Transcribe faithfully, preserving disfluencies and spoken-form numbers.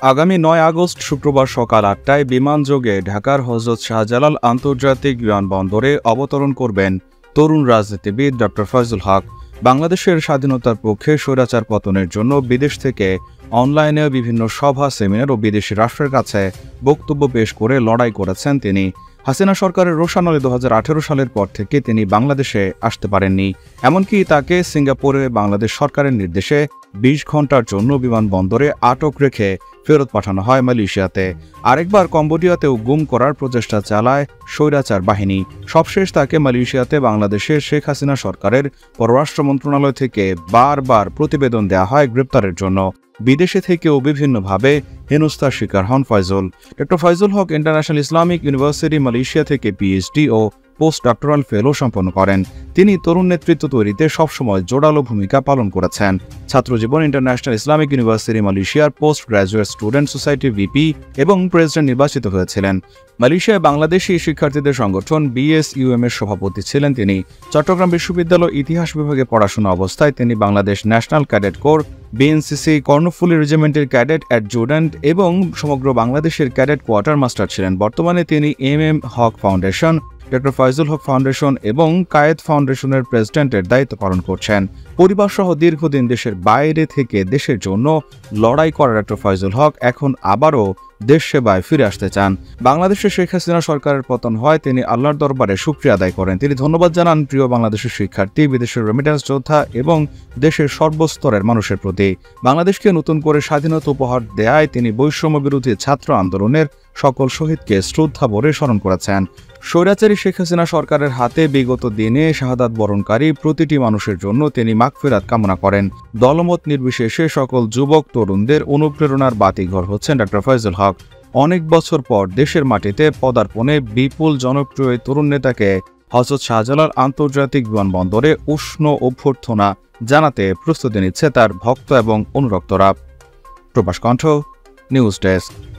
আগামী নয় আগস্ট শুক্রবার সকাল আটটায় বিমানযোগে ঢাকার হযরত শাহজালাল আন্তর্জাতিক বিমানবন্দরে অবতরণ করবেন তরুণ রাজনীতিবিদ ড ফয়জুল হক। বাংলাদেশের স্বাধীনতার পক্ষে স্বৈরাচার পতনের জন্য বিদেশ থেকে অনলাইনে বিভিন্ন সভা, সেমিনার ও বিদেশি রাষ্ট্রের কাছে বক্তব্য পেশ করে লড়াই করেছেন তিনি। হাসিনা সরকারের রোষানলে দু হাজার আঠেরো সালের পর থেকে তিনি বাংলাদেশে আসতে পারেননি। এমনকি তাকে সিঙ্গাপুরে বাংলাদেশ সরকারের নির্দেশে বিশ ঘন্টার জন্য বিমানবন্দরে আটক রেখে ফেরত পাঠানো হয় মালয়েশিয়াতে। আরেকবার কম্বোডিয়াতেও গুম করার প্রচেষ্টা চালায় স্বৈরাচার বাহিনী। সবশেষ তাকে মালয়েশিয়াতে বাংলাদেশের শেখ হাসিনা সরকারের পররাষ্ট্র মন্ত্রণালয় থেকে বারবার প্রতিবেদন দেওয়া হয় গ্রেপ্তারের জন্য। বিদেশে থেকেও বিভিন্নভাবে হেনস্থার শিকার হন ফয়জুল। ড Faizul Haque International Islamic University Malaysia থেকে পিএইচডি ও পোস্ট ডক্টরাল ফেলো সম্পন্ন করেন। তিনি তরুণ নেতৃত্ব তৈরিতে সবসময় জোরালো ভূমিকা পালন করেছেন। ছাত্রজীবন ইন্টারন্যাশনাল ইসলামিক ইউনিভার্সিটি মালয়েশিয়ার পোস্ট গ্রাজুয়েট স্টুডেন্ট সোসাইটির ভিপি এবং প্রেসিডেন্ট নির্বাচিত হয়েছিলেন। মালয়েশিয়ায় বাংলাদেশি শিক্ষার্থীদের সংগঠন বিএসইউএম এর সভাপতি ছিলেন তিনি। চট্টগ্রাম বিশ্ববিদ্যালয় ইতিহাস বিভাগে পড়াশোনা অবস্থায় তিনি Bangladesh National Cadet Corps, BNCC, Karnaphuli রেজিমেন্টের ক্যাডেট অ্যাডজুট্যান্ট এবং সমগ্র বাংলাদেশের ক্যাডেট কোয়ার্টার মাস্টার ছিলেন। বর্তমানে তিনি এম এম হক ফাউন্ডেশন, ড ফয়জুল হক ফাউন্ডেশন এবং কায়েদ ফাউন্ডেশনের প্রেসিডেন্টের দায়িত্ব পালন করছেন। পরিবারসহ দীর্ঘদিন দেশের বাইরে থেকে দেশের জন্য লড়াই করা ড ফয়জুল হক এখন আবারও দেশ সেবায় ফিরে আসতে চান। বাংলাদেশের শেখ হাসিনা সরকারের পতন হয় তিনি আল্লাহর দরবারে শুকরিয়া আদায় করেন। তিনি ধন্যবাদ জানান প্রিয় বাংলাদেশের শিক্ষার্থী, বিদেশের রেমিটেন্স যোদ্ধা এবং দেশের সর্বস্তরের মানুষের প্রতি। বাংলাদেশকে নতুন করে স্বাধীনতা উপহার দেয়ায় তিনি বৈষম্য বিরোধী ছাত্র আন্দোলনের সকল শহীদকে শ্রদ্ধা ভরে স্মরণ করেছেন। স্বৈরাচারী শেখ হাসিনা সরকারের হাতে বিগত দিনে শাহাদাত বরণকারী প্রতিটি মানুষের জন্য তিনি মাগফিরাত কামনা করেন। দলমত নির্বিশেষে সকল যুবক তরুণদের অনুপ্রেরণার বাতিঘর হচ্ছেন ড ফয়জুল হক। অনেক বছর পর দেশের মাটিতে পদার্পণে বিপুল জনপ্রিয় তরুণ নেতাকে হযরত শাহজালাল আন্তর্জাতিক বিমানবন্দরে উষ্ণ অভ্যর্থনা জানাতে প্রস্তুতি নিচ্ছে তার ভক্ত এবং অনুরক্তরা। প্রবাস কণ্ঠ, নিউজ ডেস্ক।